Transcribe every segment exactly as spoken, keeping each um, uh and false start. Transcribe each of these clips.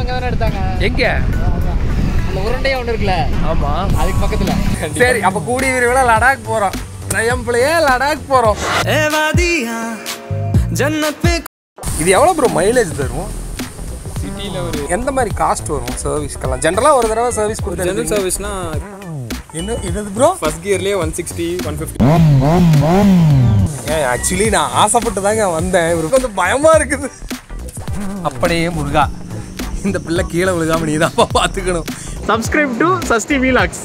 அங்க தான எடுத்தாங்க. எங்க? அந்த உருண்டையா ஒண்ணு இருக்குல. ஆமா. அதுக்கு பக்கத்துல. சரி, அப்ப கூடி விரைவில லடாக் போறோம். ட்ரையம்ப்லயே லடாக் போறோம். ஏ வாதியா ஜன்னத் பே. இது எவ்வளவு ப்ரோ மைலேஜ் தரும்? சிட்டில ஒரு எந்த மாதிரி காஸ்ட் வரும் சர்வீஸ்க்கெல்லாம்? ஜெனரலா ஒரு தடவை சர்வீஸ் கொடுத்து ஜெனரல் சர்வீஸ்னா என்ன இது ப்ரோ? ஃபர்ஸ்ட் கியர்லயே one sixty one fifty. ஏன் ஆக்சுவலி நான் ஆசைப்பட்டு தாங்க வந்தேன். இவருக்கு வந்து பயமா இருக்குது. அப்படியே முருகா, இந்த பிள்ளை கீழே விழுகாம நீ தான் பார்த்துக்கணும். Subscribe to Sasti Vlogs.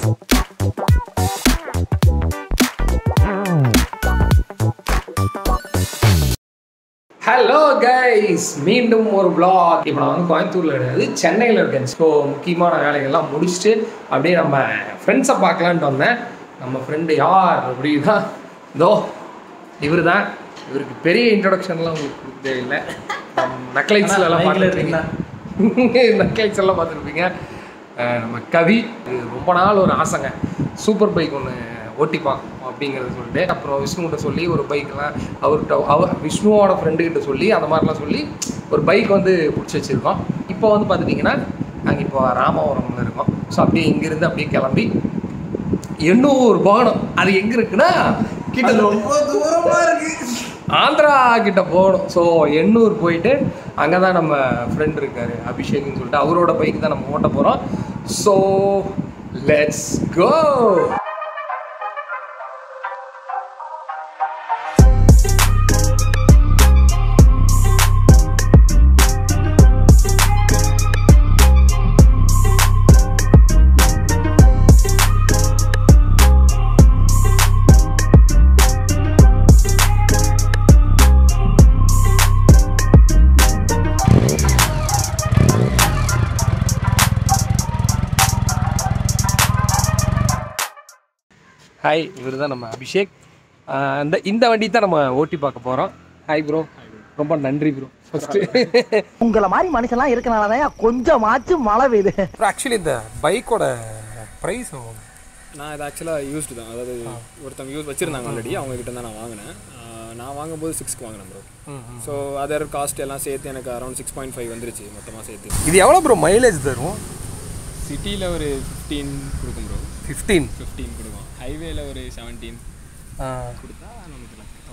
Hello guys, மீண்டும் ஒரு vlog. இப்போ நான் வந்து கோயம்புத்தூரில் கிடையாது, சென்னையில் இருக்கேன். ஸோ முக்கியமான வேலைகள்லாம் முடிச்சுட்டு அப்படியே நம்ம ஃப்ரெண்ட்ஸை பார்க்கலான்ட்டு வந்தேன். நம்ம ஃப்ரெண்டு யார் அப்படின்னா இதோ இவர் தான். இவருக்கு பெரிய இன்ட்ரொடக்ஷன்லாம் உங்களுக்கு கொடுக்க தேவையில்லை. நக்லைட்ஸ்ல எல்லாம் பார்த்துருப்பீங்க நக்லைட்ஸ் எல்லாம் பார்த்துருப்பீங்க. நம்ம கவி. ரொம்ப நாள் ஒரு ஆசைங்க, சூப்பர் பைக் ஒன்று ஓட்டி பார்க்கணும் அப்படிங்கிறத சொல்லிட்டு அப்புறம் விஷ்ணுகிட்ட சொல்லி ஒரு பைக்கெலாம் அவர்கிட்ட அவர் விஷ்ணுவோட ஃப்ரெண்டுக்கிட்ட சொல்லி அந்த மாதிரிலாம் சொல்லி ஒரு பைக் வந்து பிடிச்சி வச்சுருக்கோம். இப்போ வந்து பார்த்துட்டிங்கன்னா நாங்கள் இப்போ ராமபுரம்ல இருக்கோம். ஸோ அப்படியே இங்கேருந்து அப்படியே கிளம்பி எண்ணூர் போகணும். அது எங்கே இருக்குன்னா கிட்ட ரொம்ப தூரமாக இருக்குது, ஆந்திரா கிட்ட போகணும். ஸோ எண்ணூர் போயிட்டு அங்கே தான் நம்ம ஃப்ரெண்ட் இருக்கார் அபிஷேக்னு சொல்லிட்டு, அவரோட பைக் தான் நம்ம ஓட்ட போகிறோம். So let's go. ஹாய், இவர் தான் நம்ம அபிஷேக். இந்த இந்த வண்டி தான் நம்ம ஓட்டி பார்க்க போகிறோம். ஹாய் ப்ரோ, ரொம்ப நன்றி ப்ரோ. ஃபஸ்ட்டு உங்களை மாதிரி மனுஷன்லாம் இருக்கனால தான் கொஞ்சமாச்சும் மழை பெய்யுது. ஆக்சுவலி இந்த பைக்கோட ப்ரைஸ் நான் இது ஆக்சுவலாக யூஸ்டு தான். அதாவது ஒருத்தவங்க யூஸ் வச்சுருந்தாங்க ஆல்ரெடி, அவங்ககிட்ட தான் நான் வாங்கினேன். நான் வாங்கும்போது சிக்ஸ்க்கு வாங்கினேன் ப்ரோ. ஸோ அதர் காஸ்ட் எல்லாம் சேர்த்து எனக்கு அரௌண்ட் சிக்ஸ் பாயிண்ட் ஃபைவ் வந்துருச்சு மொத்தமாக சேர்த்து. இது எவ்வளோ ப்ரோ மைலேஜ் தரும்? சிட்டியில் ஒரு ஃபிஃப்டீன் கொடுக்கும் ப்ரோ. ஃபிஃப்டீன் ஃபிஃப்டீன் கொடுக்கும். ஹைவேல ஒரு செவன்டீன் கொடுத்தா நமக்கு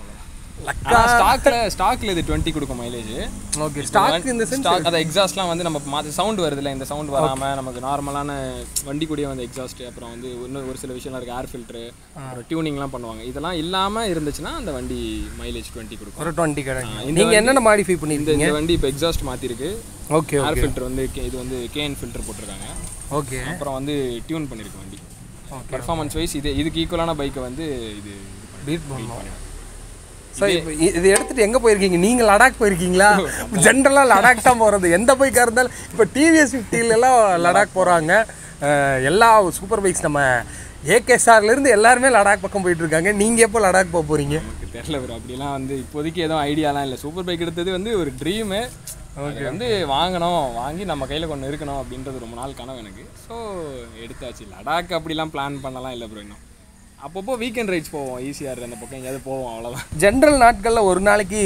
லக்கா. ஸ்டாக்ல ஸ்டாக்ல இது டுவெண்ட்டி கொடுக்கும் மைலேஜ். ஓகே, ஸ்டாக் இந்த சென்ஸ் ஸ்டாக் அந்த எக்ஸாஸ்ட்லாம் வந்து நம்ம மாற்றி சவுண்ட் வருதுல்ல, இந்த சவுண்ட் வராமல் நமக்கு நார்மலான வண்டி கூடயே வந்து எக்ஸாஸ்ட், அப்புறம் வந்து இன்னும் ஒரு சில விஷயம்லாம் இருக்குது, ஏர் ஃபில்ட்ரு, அப்புறம் டியூனிங்லாம் பண்ணுவாங்க. இதெல்லாம் இல்லாமல் இருந்துச்சுன்னா அந்த வண்டி மைலேஜ் டுவெண்ட்டி கொடுக்கும். ஒரு டுவெண்ட்டி கிடைக்கும். நீங்கள் என்னென்ன மாடிஃபை பண்ணியிருந்தீங்க? இந்த வண்டி இப்போ எக்ஸாஸ்ட் மாற்றிருக்கு. ஓகே, ஏர் ஃபில்ட்ரு வந்து இது வந்து கேஎன் ஃபில்டர் போட்டிருக்காங்க. ஓகே, அப்புறம் வந்து டியூன் பண்ணியிருக்கு வண்டி. பர்ஃபார்மன்ஸ் வைஸ் இது இதுக்கு ஈக்குவலான பைக்கை வந்து இது பீட் பண்ணுவோம். சார், இப்போ இது எடுத்துகிட்டு எங்கே போயிருக்கீங்க? நீங்கள் லடாக் போயிருக்கீங்களா? ஜென்ரலாக லடாக் தான் போகிறது, எந்த பைக்காக இருந்தாலும். இப்போ டிவிஎஸ் ஃபிஃப்டிலெலாம் லடாக் போகிறாங்க. எல்லா சூப்பர் பைக்ஸ் நம்ம ஏகேஎஸ்ஆர்லேருந்து எல்லாருமே லடாக் பக்கம் போயிட்டுருக்காங்க. நீங்கள் எப்போ லடாக் போக போகிறீங்க? எனக்கு தெரியல ப்ரோ, அப்படிலாம் வந்து இப்போதைக்கு எதுவும் ஐடியாலாம் இல்லை. சூப்பர் பைக் எடுத்தது வந்து ஒரு ட்ரீமு. ஓகே, வந்து வாங்கணும், வாங்கி நம்ம கையில் கொண்டு இருக்கணும் அப்படின்றது ரொம்ப நாள் கனவு எனக்கு. ஸோ எடுத்தாச்சு. லடாக் அப்படிலாம் பிளான் பண்ணலாம் இல்லை ப்ரோ. இன்னும் அப்பப்போ வீக்கெண்ட் ரைட்ஸ் போவோம், ஈஸியாக அந்த பக்கம் எங்கேயாவது போவோம், அவ்வளோதான். ஜென்ரல் நாட்களில் ஒரு நாளைக்கு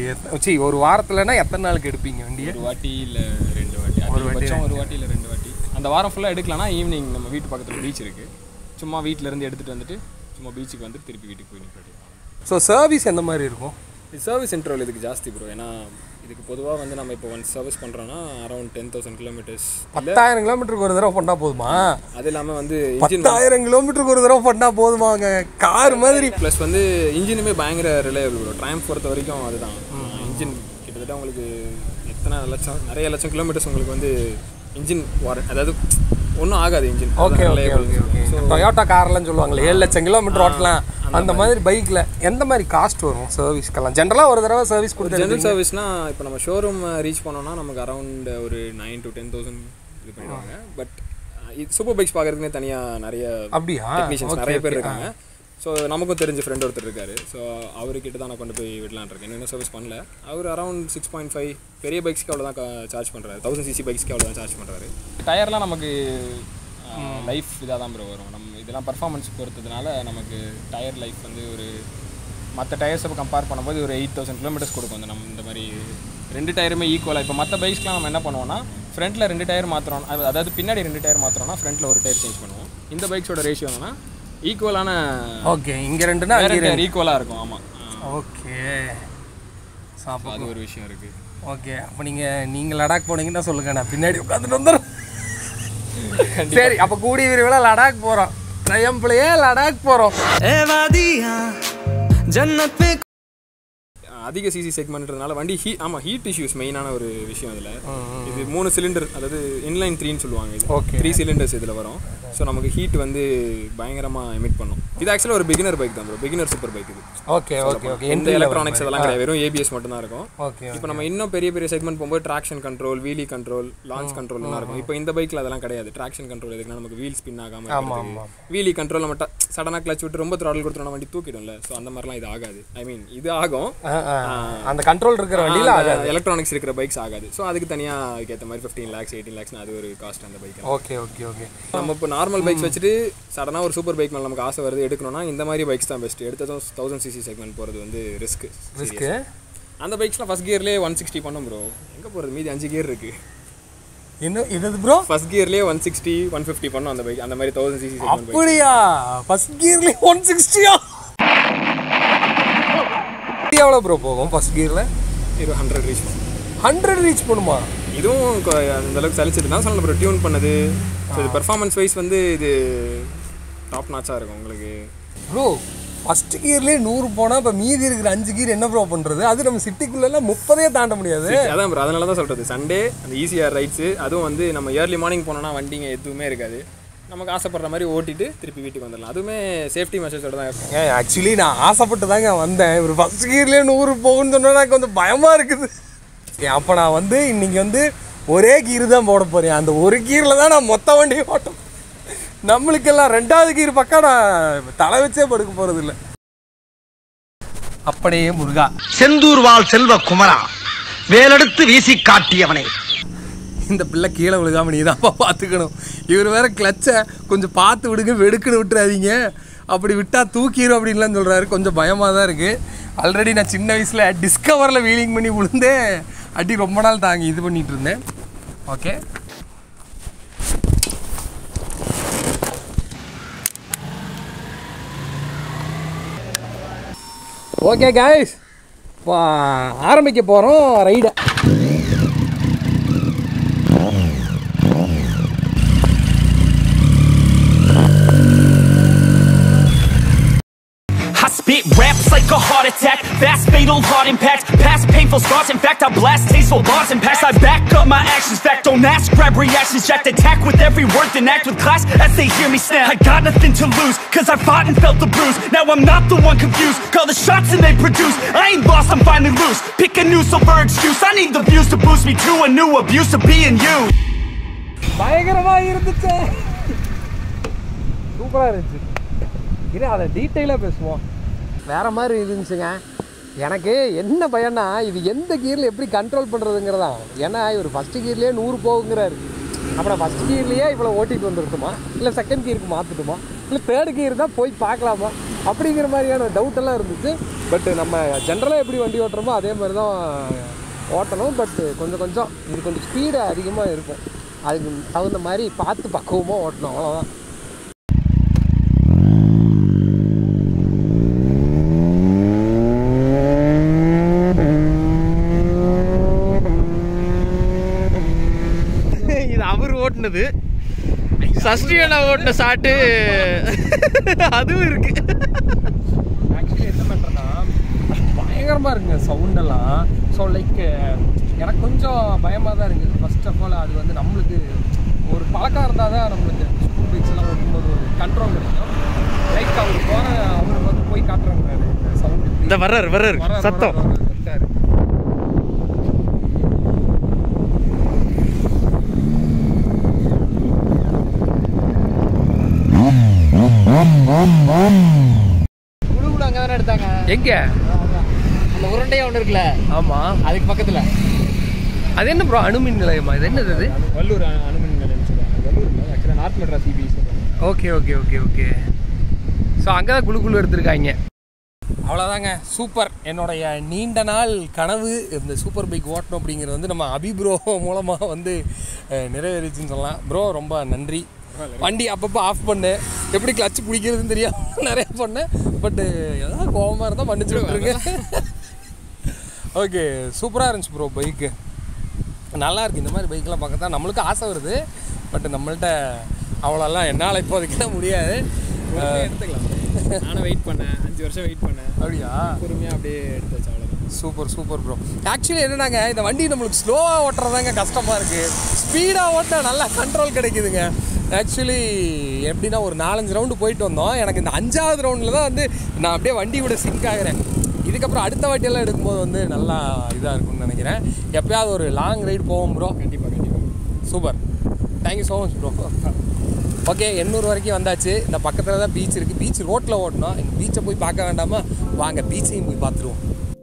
சி ஒரு வாரத்தில்னா எத்தனை நாளுக்கு எடுப்பீங்க வண்டியை? ஒரு வாட்டி இல்லை ரெண்டு வாட்டி, ஒரு வாட்டி ஒரு வாட்டி இல்லை ரெண்டு வாட்டி. அந்த வாரம் ஃபுல்லாக எடுக்கலாம்னா ஈவினிங் நம்ம வீட்டு பக்கத்தில் பீச் இருக்குது, சும்மா வீட்டிலேருந்து எடுத்துகிட்டு வந்துட்டு சும்மா பீச்சுக்கு வந்துட்டு திருப்பி வீட்டுக்கு போய் நிப்பாட்டி. ஸோ சர்வீஸ் எந்த மாதிரி இருக்கும்? சர்வீஸ் இன்டர்வல் இதுக்கு ஜாஸ்தி ப்ரோ. ஏன்னா இதுக்கு பொதுவாக வந்து நம்ம இப்போ ஒன் சர்வீஸ் பண்ணுறோன்னா அரௌண்ட் டென் தௌசண்ட் கிலோமீட்டர்ஸ். பத்தாயிரம் கிலோமீட்டருக்கு ஒரு தடவை பண்ணால் போதுமா? அது இல்லாமல் வந்து பத்தாயிரம் கிலோமீட்டருக்கு ஒரு தடவை பண்ணால் போதுமாங்க, கார் மாதிரி. ப்ளஸ் வந்து இன்ஜினுமே பயங்கர ரிலையபிள் ப்ரோ. ட்ரையம்ஃப் பொறுத்த வரைக்கும் அதுதான். இன்ஜின் கிட்டத்தட்ட உங்களுக்கு எத்தனை லட்சம் நிறைய லட்சம் கிலோமீட்டர்ஸ் உங்களுக்கு வந்து இன்ஜின் வாரண்ட், அதாவது ஒன்றும் ஆகாது engine. Okay okay okay okay. Toyota கார்லாம் சொல்லுவாங்களே ஏழு லட்சம் கிலோமீட்டர் ஓட்டலாம், அந்த மாதிரி பைக்கில் எந்த மாதிரி காஸ்ட் வரும் சர்வீஸ்க்கெல்லாம்? ஜென்ரலாக ஒரு தடவை சர்வீஸ் கொடுத்து ஜென்ரல் சர்வீஸ்னால் இப்போ நம்ம ஷோரூம் ரீச் பண்ணோம்னா நமக்கு அரௌண்ட் ஒரு நைன் டு டென் தௌசண்ட் இது பண்ணிடுவாங்க. பட் சூப்பர் பைக்ஸ் பார்க்குறதுக்குனே தனியாக நிறைய அப்படியா டெக்னீஷியன்ஸ் நிறைய பேர் இருக்காங்க. ஸோ நமக்கும் தெரிஞ்ச ஃப்ரெண்ட் ஒருத்தர் இருக்கார். ஸோ அவர்கிட்ட தான் நான் கொண்டு போய் விடலான் இருக்கேன். இன்னும் சர்வீஸ் பண்ணல. அவர் அரௌண்ட் சிக்ஸ் பாயிண்ட் ஃபைவ் பெரிய பைக்ஸ்க்கு அவ்வளோ தான் சார்ஜ் பண்ணுறாரு. தௌசண்ட் சிசி பைக்ஸ்க்கு அவ்வளோ தான் சார்ஜ் பண்ணுறாரு. டயர்லாம் நமக்கு லைஃப் இதாக தான் ப்ரோ வரும். நம்ம இதெல்லாம் பர்ஃபார்மன்ஸ் பொறுத்ததுனால நமக்கு டயர் லைஃப் வந்து ஒரு மற்ற டயர்ஸை கம்பேர் பண்ணும்போது ஒரு எயிட் தௌசண்ட் கிலோமீட்டர்ஸ் கொடுக்கும். அந்த நம்ம இந்த மாதிரி ரெண்டு டயருமே ஈக்குவலாக. இப்போ மற்ற பைக்ஸ்லாம் நம்ம என்ன பண்ணுவோம்னா ஃப்ரண்ட்டில் ரெண்டு டயர் மாற்றுறோம், அதாவது பின்னாடி ரெண்டு டயர் மாற்றுறோம்னா ஃப்ரண்ட்டில் ஒரு டயர் சேஞ்ச் பண்ணுவோம். இந்த பைக்ஸோட ரேஷியோ என்னன்னா ஈக்குவலான. ஓகே, இங்கே ரெண்டுனா டயர் ஈக்குவலாக இருக்கும். ஆமாம். ஓகே, ஸோ அப்போ அது ஒரு விஷயம் இருக்குது. ஓகே, அப்போ நீங்கள் நீங்கள் லடாக் போனீங்கன்னா சொல்லுங்கள், நான் பின்னாடி உட்காந்துட்டு வந்துடும். சரி, அப்போ கூடிய விரைவில் லடாக் போகிறோம். ட்ரையம்பிளையே லடாக் போகிறோம். அதிக சிசி செக்மெண்ட்றதுனால வண்டி ஹீ ஆமாம் ஹீட் இஷ்யூஸ் மெயினான ஒரு விஷயம் இதில். இது மூணு சிலிண்டர், அதாவது இன்லைன் த்ரீன்னு சொல்லுவாங்க. இது ஓகே, த்ரீ சிலிண்டர்ஸ் இதில் வரும். ஸோ நமக்கு ஹீட் வந்து பயங்கரமாக எமிட் பண்ணும். இது ஆக்சுவலாக ஒரு பிகினர் பைக் தான் ப்ரோ, பிகினர் சூப்பர் பைக் இது. Okay okay okay. எந்த எலக்ட்ரானிக்ஸ் அதெல்லாம் கிடையாது, வெறும் ஏபிஎஸ் மட்டும் தான் இருக்கும். ஓகே. இப்போ நம்ம இன்னும் பெரிய பெரிய செக்மெண்ட் போகும்போது traction control, wheelie control, launch கண்ட்ரோல்லாம் இருக்கும். இப்போ இந்த பைக்கில் அதெல்லாம் கிடையாது. ட்ராக்ஷன் கண்ட்ரோல் எதுக்குன்னா நமக்கு வீல் ஸ்பின் ஆகாமல், வீலி கண்ட்ரோல் நம்ம சடனாக கிளச் விட்டு ரொம்ப த்ராடல் கொடுத்தோம்னா வண்டி தூக்கிடும்ல. ஸோ அந்த மாதிரிலாம் இது ஆகாது. ஐ மீன் இது ஆகும், அந்த கண்ட்ரோல் இருக்கிற வண்டியில் ஆகாது, எலக்ட்ரானிக்ஸ் இருக்கிற பைக்ஸ் ஆகாது. ஸோ அதுக்கு தனியாக அதுக்கேற்ற மாதிரி ஃபிஃப்டீன் லேக்ஸ் எயிட்டீன் லேக்ஸ் அது ஒரு காஸ்ட் அந்த பைக். Okay okay okay. நம்ம இப்போ நார்மல் பைக்ஸ் வச்சுட்டு சடனாக ஒரு சூப்பர் பைக் மேலே நமக்கு ஆசை வருது எடுக்கணும்னா இந்த மாதிரி பைக்ஸ் தான் பெஸ்ட். எடுத்ததும் தௌசண்ட் சிசி செக்மெண்ட் போகிறது வந்து ரிஸ்க் ரிஸ்க்கு. அந்த பைக்ஸ்லாம் ஃபஸ்ட் கியர்லேயே ஒன் சிக்ஸ்டி பண்ணும் ப்ரோ. எங்கே போகிறது, மீதி அஞ்சு கியர் இருக்குது. இன்னும் இது ப்ரோ ஃபர்ஸ்ட் கியர்லேயே ஒன் சிக்ஸ்டி ஒன் ஃபிஃப்டி பண்ணும் அந்த பைக். அந்த மாதிரி தௌசண்ட் சிசி செக்மெண்ட். அப்படியா? ஃபர்ஸ்ட் கியர்லேயே ஒன் சிக்ஸ்டியா? எவ்வளோ ப்ரோ போகும் ஃபர்ஸ்ட் கியரில்? இது ஹண்ட்ரட் ரீச் ஹண்ட்ரட் ரீச் பண்ணுமா? இதுவும் அந்த அளவுக்கு சலிச்சதுன்னா சொல்ல ப்ரோ, டியூன் பண்ணது. ஸோ இது பெர்ஃபார்மன்ஸ் வைஸ் வந்து இது டாப் நாச்சாக இருக்கும் உங்களுக்கு ப்ரோ. ஃபஸ்ட்டு கியர்லேயே நூறு போனால் இப்போ மீதி இருக்கிற அஞ்சு கியர் என்ன ப்ரோ பண்ணுறது? அது நம்ம சிட்டிக்குள்ளெல்லாம் முப்பதே தாண்ட முடியாது. அதான் ப்ரோ, அதனால தான் சொல்கிறது சண்டே அந்த ஈஸியாக ரைட்ஸு. அதுவும் வந்து நம்ம ஏர்லி மார்னிங் போனோம்னா வண்டிங்க எதுவுமே இருக்காது, நமக்கு ஆசைப்படுற மாதிரி ஓட்டிட்டு திருப்பி வீட்டுக்கு வந்துடலாம். அதுவுமே சேஃப்டி மெஷர்ஸோட தான் இருக்கும். ஏன் ஆக்சுவலி நான் ஆசைப்பட்டு தாங்க வந்தேன். ஒரு ஃபஸ்ட் கியர்லேயே நூறு போகுன்னு சொன்னால் எனக்கு கொஞ்சம் பயமாக இருக்குது. அப்போ நான் வந்து இன்றைக்கி வந்து ஒரே கீர் தான் போட போகிறேன். அந்த ஒரு கீரில் தான் நான் மொத்த வண்டியை ஓட்டும். நம்மளுக்கெல்லாம் ரெண்டாவது கீர் பக்கம் நான் தலை வச்சே படுக்க போகிறது இல்லை. அப்படியே முருகா, செந்தூர் வாழ் செல்வ குமரா, வேலெடுத்து வீசி காட்டியவனே. இந்த பிள்ளை கீழே விழுகாம நீ தான்ப்பா பார்த்துக்கணும். இவர் வேற கிளச்சை கொஞ்சம் பார்த்து விடுங்க, வெடுக்குன்னு விட்டுறாதீங்க, அப்படி விட்டால் தூக்கிடும் அப்படின்லாம் சொல்கிறாரு. கொஞ்சம் பயமாக தான் இருக்குது. ஆல்ரெடி நான் சின்ன வயசில் டிஸ்கவரில் வீலிங் பண்ணி விழுந்தே அடி ரொம்ப நாள் தாங்கி இது பண்ணிகிட்டு இருந்தேன். ஓகே, ஓகே காய்ஸ், இப்போ ஆரம்பிக்க போகிறோம் ரைடை. Spit raps like a heart attack, fast fatal heart impact, past painful scars, in fact I blast tasteful bars and past. I back up my actions, fact don't ask, grab reactions, jacked attack with every word, then act with class as they hear me snap. I got nothing to lose, cause I fought and felt the bruise, now I'm not the one confused, call the shots and they produce, I ain't lost, I'm finally loose, pick a new silver excuse, I need the views to boost me to a new abuse of being you. பயங்கரமாக இருந்துச்சு, சூப்பராக இருந்துச்சு. இது அதை டீட்டெயிலாக பேசுவோம். வேறு மாதிரி இருந்துச்சுங்க. எனக்கு என்ன பயன்னா இது எந்த கியரில் எப்படி கண்ட்ரோல் பண்ணுறதுங்கிறதான். ஏன்னா இவர் ஃபஸ்ட்டு கியர்லேயே நூறு போகுங்கிறாரு. அப்புறம் ஃபஸ்ட் கியர்லேயே இவ்வளோ ஓட்டிகிட்டு வந்துருட்டுமா, இல்லை செகண்ட் கியருக்கு மாற்றட்டுமா, இல்லை தேர்ட் கியர் தான் போய் பார்க்கலாமா அப்படிங்கிற மாதிரியான டவுட்டெல்லாம் இருந்துச்சு. பட் நம்ம ஜென்ரலாக எப்படி வண்டி ஓட்டுறோமோ அதே மாதிரி தான் ஓட்டணும். பட் கொஞ்சம் கொஞ்சம் இது கொஞ்சம் ஸ்பீடு அதிகமாக இருக்கும், அதுக்கு தகுந்த மாதிரி பார்த்து பக்குவமாக ஓட்டணும், அவ்வளோதான். ஓட்டுனது சஸ்டியனா ஓட்டுன சாட்டு அதுவும் இருக்கு. ஆக்சுவலி என்ன பண்ணுறேன்னா பயங்கரமாக இருக்குங்க சவுண்டெல்லாம். ஸோ லைக் எனக்கு கொஞ்சம் பயமாக தான் இருக்குது. ஃபர்ஸ்ட் ஆஃப் ஆல் அது வந்து நம்மளுக்கு ஒரு பழக்கம் இருந்தால் தான் நம்மளுக்கு ஸ்கூல் பைக்ஸ் எல்லாம் ஓட்டும்போது ஒரு கண்ட்ரோல் கிடைக்கும். லைக் அவர் போகிற அவர் வந்து போய் காட்டுறாங்க சவுண்டு. இந்த வர்றாரு வர்றாரு சத்தம் வந்தார். எடுத்தாங்க எங்க அந்த உருண்டையா ஒன்று இருக்குல்ல? ஆமா, அதுக்கு பக்கத்துல. அது என்ன ப்ரோ, அணுமின் நிலையமா? இது என்னது? அது வல்லூர் அணுமின் நிலையம் சொல்லுவாங்க. வல்லூர் ஆக்சுவலாக நார்த் மெட்ராஸ் சிபி சொல்லுவாங்க. Okay okay okay okay. So அங்கே தான் குழு குழு எடுத்திருக்காங்க. அவ்வளோதாங்க, சூப்பர். என்னுடைய நீண்ட நாள் கனவு இந்த சூப்பர் பைக் ஓட்டணும் அப்படிங்கிறது வந்து நம்ம அபி ப்ரோ மூலமாக வந்து நிறைவேறிச்சுன்னு சொல்லலாம். ப்ரோ ரொம்ப நன்றி. வண்டி அப்பப்போ ஆஃப் பண்ணு, எப்படி கிளச்சு பிடிக்கிறதுன்னு தெரியாமல் நிறையா பண்ணேன். பட்டு ஏதாவது கோபமாக இருந்தால் மன்னிச்சு விட்டுருங்க. ஓகே, சூப்பராக இருந்துச்சு ப்ரோ பைக்கு. நல்லாயிருக்கு. இந்த மாதிரி பைக்கெலாம் பார்க்க தான் நம்மளுக்கு ஆசை வருது. பட் நம்மள்கிட்ட அவ்வளோலாம் என்னால் இப்போதைக்கெல்லாம் முடியாது. எடுத்துக்கலாம். நானும் வெயிட் பண்ணேன், அஞ்சு வருஷம் வெயிட் பண்ணேன். அப்படியா? பொறுமையாக அப்படியே எடுத்து வச்சு அவ்வளோதான். Super super bro. ஆக்சுவலி என்னன்னாங்க, இந்த வண்டி நம்மளுக்கு ஸ்லோவாக ஓட்டுறதாங்க கஷ்டமாக இருக்குது. ஸ்பீடாக ஓட்டினா நல்லா கண்ட்ரோல் கிடைக்குதுங்க. ஆக்சுவலி எப்படின்னா ஒரு நாலஞ்சு ரவுண்டு போயிட்டு வந்தோம். எனக்கு இந்த அஞ்சாவது ரவுண்டில் தான் வந்து நான் அப்படியே வண்டி கூட சிங்க் ஆகிறேன். இதுக்கப்புறம் அடுத்த வாட்டியெல்லாம் எடுக்கும்போது வந்து நல்லா இதாக இருக்கும்னு நினைக்கிறேன். எப்போயாவது ஒரு லாங் ரைடு போவோம் ப்ரோ. கண்டிப்பாக கண்டிப்பாக. Super, thank you so much bro. Okay, எண்ணூறு வரைக்கும் வந்தாச்சு. இந்த பக்கத்தில் தான் பீச் இருக்குது. பீச் ரோட்டில் ஓட்டணும். இந்த பீச்சை போய் பார்க்க வேண்டாமா? வாங்க பீச்சையும் போய் பார்த்துருவோம்.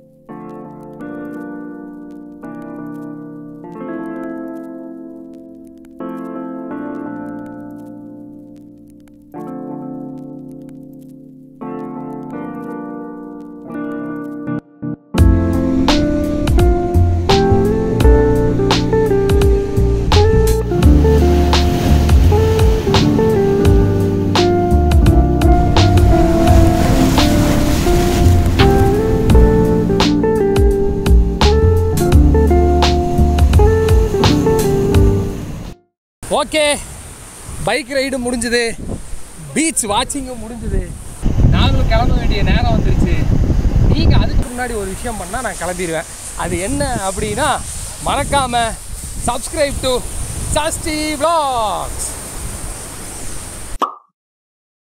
ஓகே, பைக் ரைடு முடிஞ்சுது, பீச் வாட்சிங்கும் முடிஞ்சுது. நாங்களும் கிளம்ப வேண்டிய நேரம் வந்துருச்சு. நீங்கள் அதுக்கு முன்னாடி ஒரு விஷயம் பண்ணால் நான் கிளம்பிடுவேன். அது என்ன அப்படின்னா, மறக்காமல் சப்ஸ்கிரைப் டு சஸ்தி vlogs.